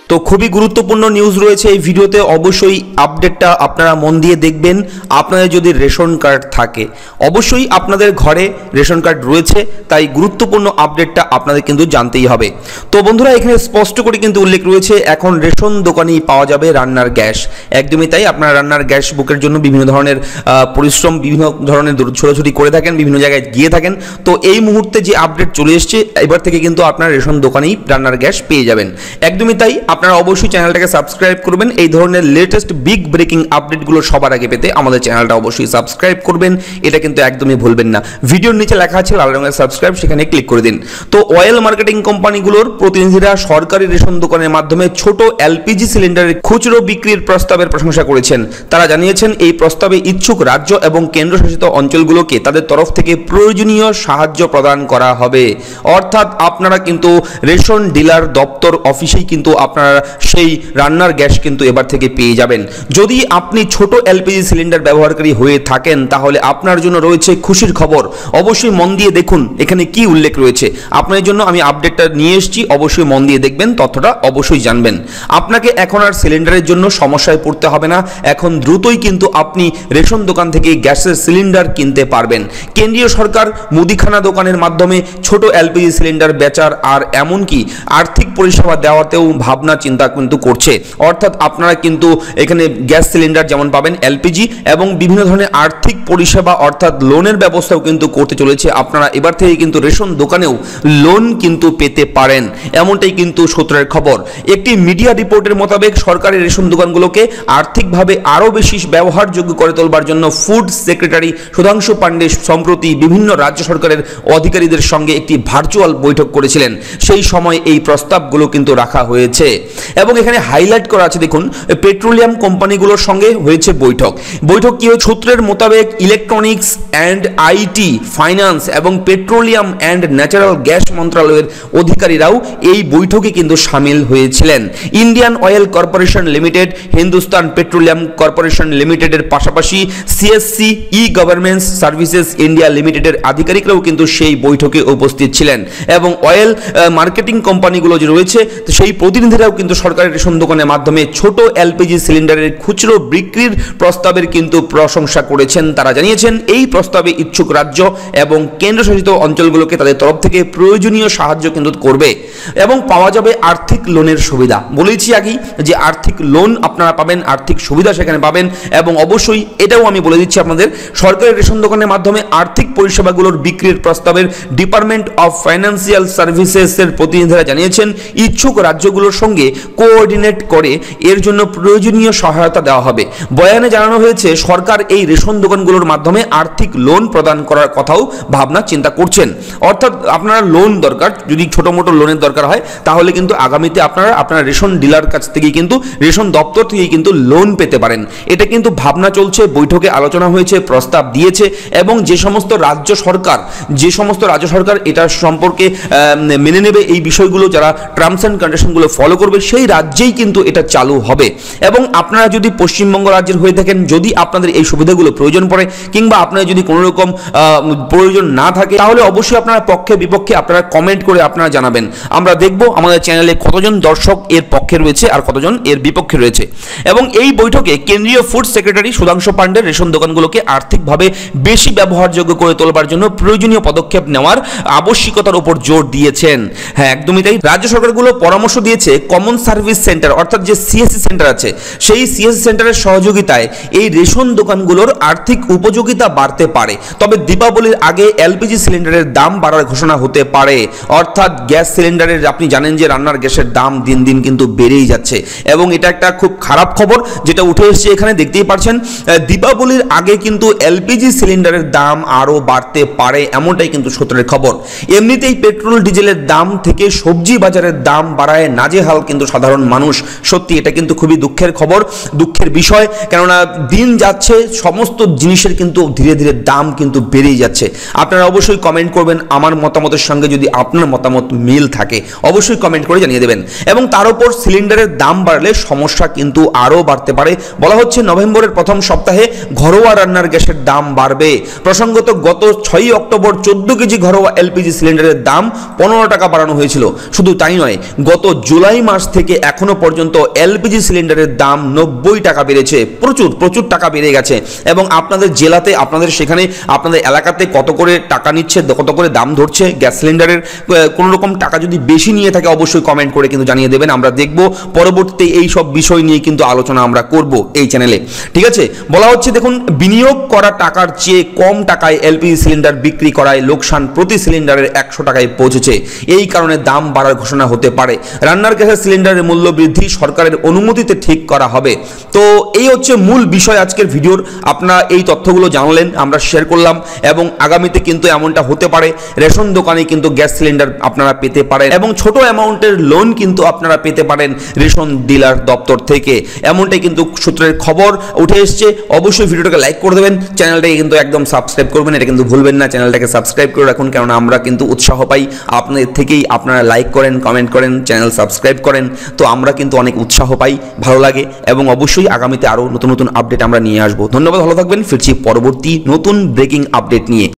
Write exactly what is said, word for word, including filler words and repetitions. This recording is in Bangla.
তো খুবই গুরুত্বপূর্ণ নিউজ রয়েছে এই ভিডিওতে, অবশ্যই আপডেটটা আপনারা মন দিয়ে দেখবেন। আপনাদের যদি রেশন কার্ড থাকে, অবশ্যই আপনাদের ঘরে রেশন কার্ড রয়েছে, তাই গুরুত্বপূর্ণ আপডেটটা আপনাদের কিন্তু জানতেই হবে। তো বন্ধুরা, এখানে স্পষ্ট করে কিন্তু উল্লেখ রয়েছে এখন রেশন দোকানেই পাওয়া যাবে রান্নার গ্যাস। একদমই তাই, আপনারা রান্নার গ্যাস বুকের জন্য বিভিন্ন ধরনের পরিশ্রম, বিভিন্ন ধরনের ছোটাছুটি করে থাকেন, বিভিন্ন জায়গায় গিয়ে থাকেন। তো এই মুহূর্তে যে আপডেট চলে এসছে, এবার থেকে কিন্তু আপনারা রেশন দোকানেই রান্নার গ্যাস পেয়ে যাবেন। একদমই তাই, আপনারা অবশ্যই চ্যানেলটাকে সাবস্ক্রাইব করবেন। এই ধরনের লেটেস্ট বিগ ব্রেকিং আপডেটগুলো সবার আগে পেতে আমাদের চ্যানেলটা অবশ্যই সাবস্ক্রাইব করবেন, এটা কিন্তু একদমই ভুলবেন না। ভিডিওর নিচে লেখা আছে লাল রঙের সাবস্ক্রাইব, সেখানে ক্লিক করে দিন। তো অয়েল মার্কেটিং কোম্পানিগুলোর প্রতিনিধিরা সরকারি রেশন দোকানের মাধ্যমে ছোট এলপিজি সিলিন্ডারের খুচরো বিক্রির প্রস্তাবের প্রশংসা করেছেন। তারা জানিয়েছেন এই প্রস্তাবে ইচ্ছুক রাজ্য এবং কেন্দ্রশাসিত অঞ্চলগুলোকে তাদের তরফ থেকে প্রয়োজনীয় সাহায্য প্রদান করা হবে। অর্থাৎ আপনারা কিন্তু রেশন ডিলার দপ্তর অফিসেই কিন্তু আপনারা সেই রান্নার গ্যাস কিন্তু এবার থেকে পেয়ে যাবেন। যদি আপনি ছোট এলপিজি সিলিন্ডার ব্যবহারকারী হয়ে থাকেন, তাহলে আপনার জন্য রয়েছে খুশির খবর। অবশ্যই মন দিয়ে দেখুন এখানে কি উল্লেখ রয়েছে। আপনার জন্য আমি আপডেটটা নিয়ে এসেছি, অবশ্যই মন দিয়ে দেখবেন, তথ্যটা অবশ্যই জানবেন। আপনাকে এখন আর সিলিন্ডারের জন্য সমস্যায় পড়তে হবে না। এখন দ্রুতই কিন্তু আপনি রেশন দোকান থেকে গ্যাসের সিলিন্ডার কিনতে পারবেন। কেন্দ্রীয় সরকার মুদিখানা দোকানের মাধ্যমে ছোট এলপিজি সিলিন্ডার বেচার আর এমনকি আর্থিক পরিষেবা দেওয়াতেও ভাবনা চিন্তা কিন্তু করছে। অর্থাৎ আপনারা কিন্তু এখানে গ্যাস সিলিন্ডার যেমন পাবেন, এলপিজি এবং বিভিন্ন ধরনের আর্থিক পরিষেবা অর্থাৎ লোনের ব্যবস্থাও কিন্তু করতে চলেছে। আপনারা এবার থেকে কিন্তু রেশন দোকানেও লোন কিন্তু পেতে পারেন, এমনটাই কিন্তু সূত্রের খবর। একটি মিডিয়া রিপোর্টের মোতাবেক সরকারি রেশন দোকানগুলোকে আর্থিকভাবে আরও বেশি ব্যবহারযোগ্য করে তোলবার জন্য ফুড সেক্রেটারি সুধাংশু পান্ডে সম্প্রতি বিভিন্ন রাজ্য সরকারের অধিকারীদের সঙ্গে একটি ভার্চুয়াল বৈঠক করেছিলেন। সেই সময় এই প্রস্তাবগুলো কিন্তু রাখা হয়েছে এবং এখানে হাইলাইট করা আছে, দেখুন, পেট্রোলিয়াম কোম্পানিগুলোর সঙ্গে হয়েছে বৈঠক। বৈঠক কি হয়েছে? সূত্রের মোতাবেক ইলেকট্রনিক্স অ্যান্ড আইটি, ফাইন্যান্স এবং পেট্রোলিয়াম অ্যান্ড ন্যাচারাল গ্যাস মন্ত্রণালয়ের অধিকারীরাও এই বৈঠকে কিন্তু সামিল হয়েছিলেন। Indian oil corporation limited, Hindustan petroleum corporation লিমিটেডের পাশাপাশি CSC e government services India লিমিটেডের আধিকারিকরাও কিন্তু সেই বৈঠকে উপস্থিত ছিলেন এবং অয়েল মার্কেটিং কোম্পানিগুলো যে রয়েছে সেই প্রতিনিধিরাও কিন্তু সরকারি রেশন দোকানের মাধ্যমে ছোট এলপিজি সিলিন্ডারের খুচরো বিক্রির প্রস্তাবের কিন্তু প্রশংসা করেছেন। তারা জানিয়েছেন এই প্রস্তাবে ইচ্ছুক রাজ্য এবং কেন্দ্রশাসিত অঞ্চলগুলোকে তাদের তরফ থেকে প্রয়োজনীয় সাহায্য কিন্তু করবে এবং পাওয়া যাবে আর্থিক লোনের সুবিধা। বলেছি আগেই যে আর্থিক লোন আপনারা পাবেন, আর্থিক সুবিধা সেখানে পাবেন এবং অবশ্যই এটাও আমি বলে দিচ্ছি আপনাদের, সরকারি রেশন দোকানের মাধ্যমে আর্থিক পরিষেবাগুলোর বিক্রির প্রস্তাবের ডিপার্টমেন্ট অফ ফাইন্যান্সিয়াল সার্ভিসেসের প্রতিনিধিরা জানিয়েছেন ইচ্ছুক রাজ্যগুলোর সঙ্গে কোঅর্ডিনেট করে এর জন্য প্রয়োজনীয় সহায়তা দেওয়া হবে। বয়ানে জানানো হয়েছে সরকার এই রেশন দোকানগুলোর মাধ্যমে আর্থিক লোন প্রদান করার কথাও ভাবনা চিন্তা করছেন। অর্থাৎ আপনারা লোন দরকার, যদি ছোটো মোটো লোনের দরকার হয় তাহলে কিন্তু আগামীতে আপনারা আপনার রেশন ডিলার কাছ থেকে কিন্তু রেশন দপ্তর থেকে কিন্তু লোন পেতে পারেন। এটা কিন্তু ভাবনা চলছে, বৈঠকে আলোচনা হয়েছে, প্রস্তাব দিয়েছে এবং যে সমস্ত রাজ্য সরকার যে সমস্ত রাজ্য সরকার এটা সম্পর্কে মেনে নেবে, এই বিষয়গুলো যারা টার্মস অ্যান্ড কন্ডিশনগুলো ফলো করবে, সেই রাজ্যেই কিন্তু এটা চালু হবে। এবং আপনারা যদি পশ্চিমবঙ্গ রাজ্যের হয়ে থাকেন, যদি আপনাদের এই সুবিধাগুলো প্রয়োজন পড়ে কিংবা আপনার যদি কোনো রকম প্রয়োজন না থাকে, তাহলে অবশ্যই আপনারা পক্ষে বিপক্ষে আপনারা কমেন্ট করে আপনারা জানাবেন। আমরা দেখব আমাদের চ্যানেলে কতজন দর্শক এর পক্ষে রয়েছে আর কতজন এর বিপক্ষে রয়েছে। এবং এই বৈঠকে কেন্দ্রীয় food secretary Sudhanshu Pandey ration দোকানগুলোকে আর্থিকভাবে বেশি ব্যবহারযোগ্য করে তোলবার জন্য প্রয়োজনীয় পদক্ষেপ নেওয়ার আবশ্যিকতার উপর জোর দিয়েছেন। হ্যাঁ, একদমই তাই। রাজ্য সরকারগুলো পরামর্শ দিয়েছে কমন সার্ভিস সেন্টার অর্থাৎ যে সিএসসি সেন্টার আছে, সেই সিএসসি সেন্টারের সহযোগিতায় এই রেশন দোকানগুলোর আর্থিক উপযোগিতা বাড়তে পারে। তবে দীপাবলির আগে এলপিজি সিলিন্ডারের দাম বাড়ার ঘোষণা হতে পারে। অর্থাৎ গ্যাস সিলিন্ডারের, আপনি জানেন যে রান্নার গ্যাসের দাম দিন দিন কিন্তু বেড়েই যাচ্ছে এবং এটা একটা খুব খারাপ খবর যেটা উঠে এসেছে এখানে, দেখতেই পাচ্ছেন। দীপাবলির আগে কিন্তু এলপিজি সিলিন্ডারের দাম আরও বাড়তে পারে, এমনটাই কিন্তু সূত্রের খবর। এমনিতেই পেট্রোল ডিজেলের দাম থেকে সবজি বাজারের দাম বাড়ায় নাজেহাল কিন্তু সাধারণ মানুষ। সত্যি এটা কিন্তু খুবই দুঃখের খবর, দুঃখের বিষয়, কেননা দিন যাচ্ছে সমস্ত জিনিসের কিন্তু ধীরে ধীরে দাম কিন্তু বেড়েই যাচ্ছে। আপনারা অবশ্যই কমেন্ট করবেন আমার মতামতের সঙ্গে, যদি আপনার মতামত মিল থাকে অবশ্যই কমেন্ট করে জানিয়ে দেবেন। এবং তার উপর সিলিন্ডারের দাম বাড়লে সমস্যা কিন্তু আরও বাড়তে পারে। বলা হচ্ছে নভেম্বরের প্রথম সপ্তাহে ঘরোয়া রান্নার গ্যাসের দাম বাড়বে। প্রসঙ্গত গত ছয়ই অক্টোবর চোদ্দ কেজি ঘরোয়া এলপিজি সিলিন্ডারের দাম পনেরো টাকা বাড়ানো হয়েছিল। শুধু তাই নয়, গত জুলাই মাস মাস থেকে এখনো পর্যন্ত এলপিজি সিলিন্ডারের দাম নব্বই টাকা বেড়েছে। প্রচুর প্রচুর টাকা বেড়ে গেছে এবং আপনাদের জেলাতে, আপনাদের সেখানে, আপনাদের এলাকাতে কত করে টাকা নিচ্ছে, কত করে দাম ধরছে গ্যাস সিলিন্ডারের, কোনো রকম টাকা যদি বেশি নিয়ে থাকে অবশ্যই কমেন্ট করে কিন্তু জানিয়ে দেবেন। আমরা দেখব পরবর্তীতে এই সব বিষয় নিয়ে কিন্তু আলোচনা আমরা করব এই চ্যানেলে। ঠিক আছে, বলা হচ্ছে দেখুন, বিনিয়োগ করা টাকার চেয়ে কম টাকায় এলপিজি সিলিন্ডার বিক্রি করায় লোকসান প্রতি সিলিন্ডারের একশো টাকায় পৌঁছেছে। এই কারণে দাম বাড়ার ঘোষণা হতে পারে। রান্নার গ্যাসের সিলিন্ডারের মূল্য বৃদ্ধি সরকারের অনুমতিতে ঠিক করা হবে। তো এই হচ্ছে মূল বিষয় আজকের ভিডিওর। আপনারা এই তথ্যগুলো জানলেন, আমরা শেয়ার করলাম এবং আগামীতে কিন্তু এমনটা হতে পারে, রেশন দোকানে কিন্তু গ্যাস সিলিন্ডার আপনারা পেতে পারেন এবং ছোট অ্যামাউন্টের লোন কিন্তু আপনারা পেতে পারেন রেশন ডিলার দপ্তর থেকে। এমনটাই কিন্তু সূত্রের খবর উঠে এসছে। অবশ্যই ভিডিওটাকে লাইক করে দেবেন, চ্যানেলটাকে কিন্তু একদম সাবস্ক্রাইব করবেন, এটা কিন্তু ভুলবেন না। চ্যানেলটাকে সাবস্ক্রাইব করে রাখুন, কেননা আমরা কিন্তু উৎসাহ পাই আপনাদের থেকেই। আপনারা লাইক করেন, কমেন্ট করেন, চ্যানেল সাবস্ক্রাইব করেন, তো আমরা কিন্তু অনেক উৎসাহ পাই, ভালো লাগে এবং অবশ্যই আগামীতে আরও নতুন নতুন আপডেট আমরা নিয়ে আসবো। ধন্যবাদ, ভালো থাকবেন। ফিরছি পরবর্তী নতুন ব্রেকিং আপডেট নিয়ে।